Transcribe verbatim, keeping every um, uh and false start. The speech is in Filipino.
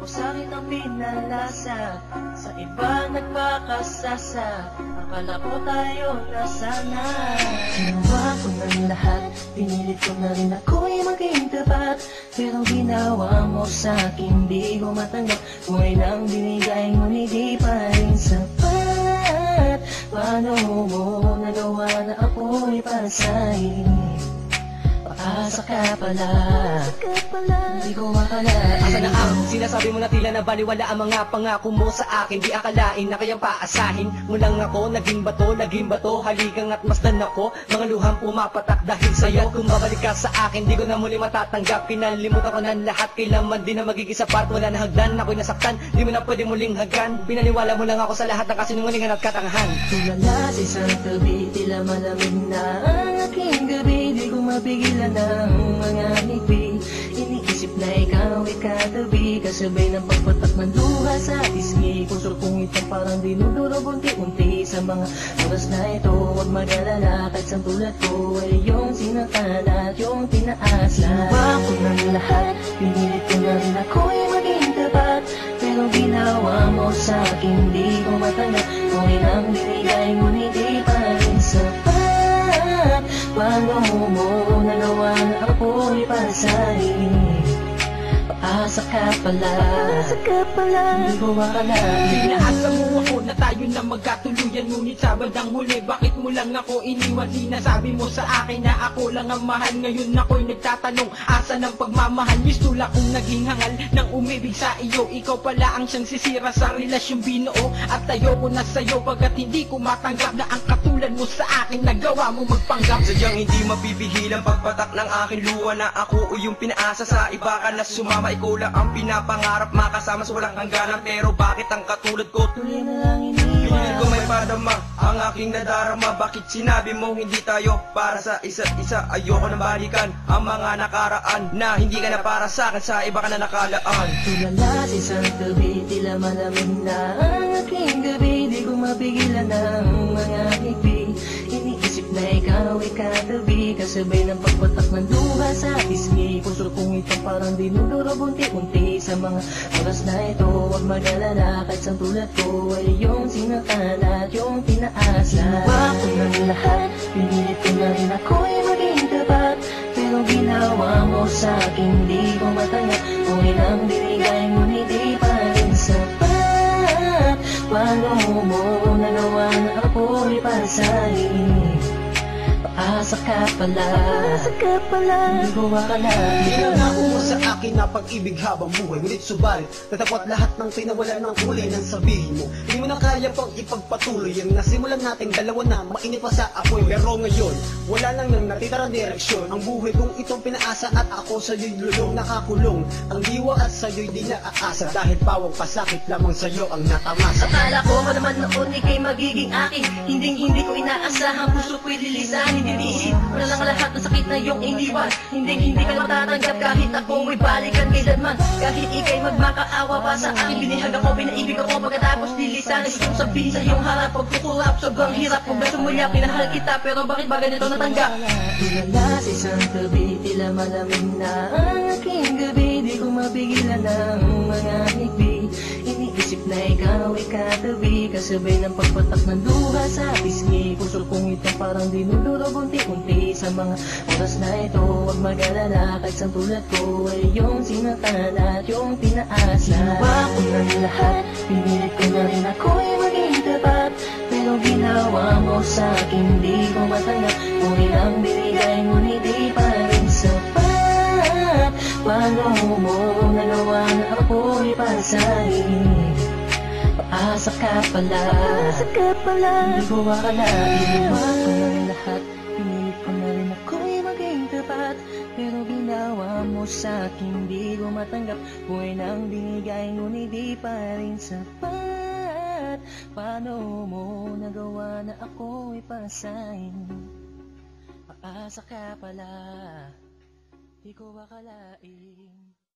sa'kin ang pinalasa, sa iba nagpakasasa, akala ko tayo na sana. Ginawa ko ng lahat, pinilit ko na rin ako'y maging tapat, pero ginawa mo sa'kin di ko matanggap. Buhay lang binigay ngunit di pa rin sapat. Paano mo nagawa na ako'y para sa'yo? Paasa ka pala, hindi ko akalain. Asa na ang sinasabi mo na tila na baliwala ang mga pangako mo sa akin? Di akalain na kayang paasahin mo lang ako. Naging bato, naging bato, haligang at masdan ako. Mga luhang pumapatak dahil sa'yo. Kung babalik ka sa akin, di ko na muli matatanggap. Kinalimutan ko ng lahat, kailanman din na magiging sapat. Wala na hagdan, ako'y nasaktan, di mo na pwede muling hagan. Pinaniwala mo lang ako sa lahat ng kasinungalingan at katangahan. Tulala sa isang tabi, tila malamig na ang aking gabi. Di ko mapigilan ng mga ngiti, iniisip na ikaw ay katabi, kasabay ng pagpatak ng luha sa pisngi. Puso kong itong parang dinudurog unti-unti sa mga oras na ito. Huwag mag-alala, kahit sa tulad ko ay yung sinaktan at yung tinaasa. Ginawa ko ng lahat, pinilit ko na rin ako'y maging tapat, pero ginawa mo sa'kin di ko matanggap. Kung inang binigay ngunit di pa rin sapat. Paano mo nagawa na ako'y para sa'yo? Paasa ka pala, paasa ka pala, hindi ko akalain. Pinaasa mo ako na tayo na magkatuluyan, ngunit sa bandang huli, bakit mo lang ako iniwan? Sinasabi mo sa akin na ako lang ang mahal. Ngayon ako'y nagtatanong, asa ng pagmamahal? Mistula kong naging hangal ng umibig sa iyo. Ikaw pala ang siyang sisira sa relasyong binuo, at ayoko na sa'yo pagkat hindi ko matanggap na ang katulad mo sa akin nagawa mo magpanggap. Sadyang hindi mapipigil ang pagpatak ng aking luha na ako o yung pinaasa sa iba ka na sumama. Ikaw lang ang pinapangarap, makasama sa walang hangganan. Pero bakit ang katulad ko tuloy na lang iniwan? Pinilit ko may padama ang aking nadarama. Bakit sinabi mo hindi tayo para sa isa't isa? Ayoko na balikan ang mga nakaraan, na hindi ka na para sa akin, sa iba ka na nakalaan. Tulala sa isang tabi, tila malamig na ang aking gabi. Di ko mapigilan ng mga ngiti, iniisip na ikaw ay katabi, kasabay ng pagpatak ng luha sa pisngi. Puso kong itong parang dinudurog unti-unti sa mga oras na ito. Huwag mag-alala, kahit sa tulad ko ay yung sinaktan at yung tinaasa. Ginawa ko ng lahat, pinilit ko na rin ako'y maging tapat, pero ginawa mo sa'kin di ko matanggap. Kung inang binigay ngunit di pa rin sapat. Paano mo nagawa na ako'y para sa'yo? Paasa ka pala, paasa ka pala, hindi ko akalain. Pinangako mo sa akin na pag-ibig habang buhay, ngunit subalit natapot lahat ng tinawalan ng kulay ng sabihin mo. Hindi mo na kaya pang ipagpatuloy ang nasimulan nating dalawa na mainit pa sa apoy. Pero ngayon, wala lang nang natitirang direksyon. Ang buhay kong itong pinaasa at ako sa'yo'y lulong nakakulong. Ang diwa at sa'yo'y di naaasa, dahil pawang pasakit lamang sa'yo ang natamasa. Akala ko pa naman noon ika'y magiging akin, hinding hindi ko inaasahan, puso ko'y lilisanin. Iniisip mo na lang lahat ng sakit na iyong iniwan, hinding hindi ka matatanggap kahit ako may balikan kailanman. Kahit ika'y magmakaawa pa sa akin, binihag ako, binaibig ako, pagkatapos lilisanin. Gustong sabihin sa iyong harap, pagkukulap, sobrang hirap. Kung beso mo niya, pinahal kita, pero bakit ba ganito natanggap? Tulala sa isang tabi, tila malamig na ang aking gabi. Di ko mapigilan ng mga ngiti, iniisip na ikaw ay katabi, kasabay ng pagpatak ng luha sa pisngi. Puso kong itong parang dinudurog unti-unti sa mga oras na ito. Huwag mag-alala, kahit sa tulad ko ay yung sinaktan at yung tinaasa. Ginawa ko ng lahat, pinilit ko na rin ako'y maging tapat, pero ginawa mo sa'kin di ko matanggap. Kung inang binigay ngunit di pa rin sapat. Paano mo nagawa na ako'y para sa'yo? Paasa ka pala, paasa ka pala, hindi ko akalain. Ginawa ko ng lahat, pinilit ko na rin ako'y maging tapat, pero ginawa mo sa'kin di ko matanggap. Buhay nang binigay ngunit di pa rin sapat. Paano mo nagawa na ako'y para sa'yo? Paasa ka pala, di ko akalain.